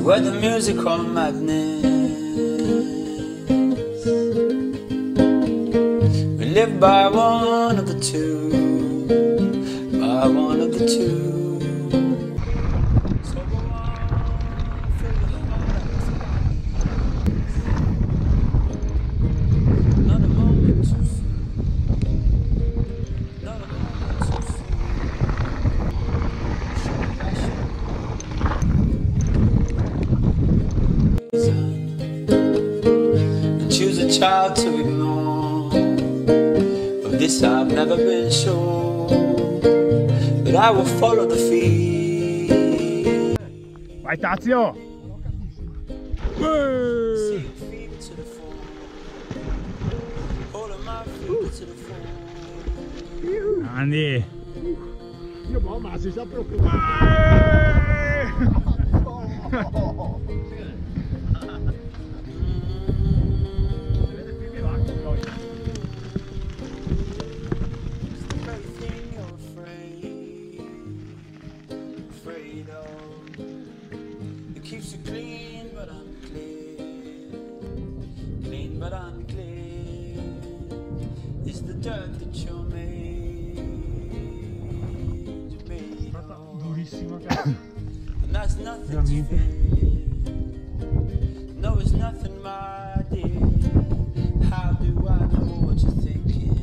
where the musical madness. We live by one of the two, by one of the two. So go on, fill your heart out. Not a moment too soon. Not a moment too soon. And choose a child to ignore. Of this I've never been sure, but I will follow the feet. Vai Tazio! Andy! Io mamma si sta preoccupando. It keeps you clean but unclear. Clean but unclear. It's the dirt that you're made. You're made of. Durissima cazzo. And that's nothing to fear. No, it's nothing, my dear. How do I know what you're thinking?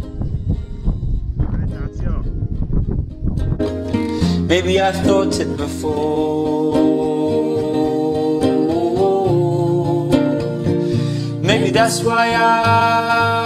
Vai Tazio! Maybe I thought it before. Maybe that's why I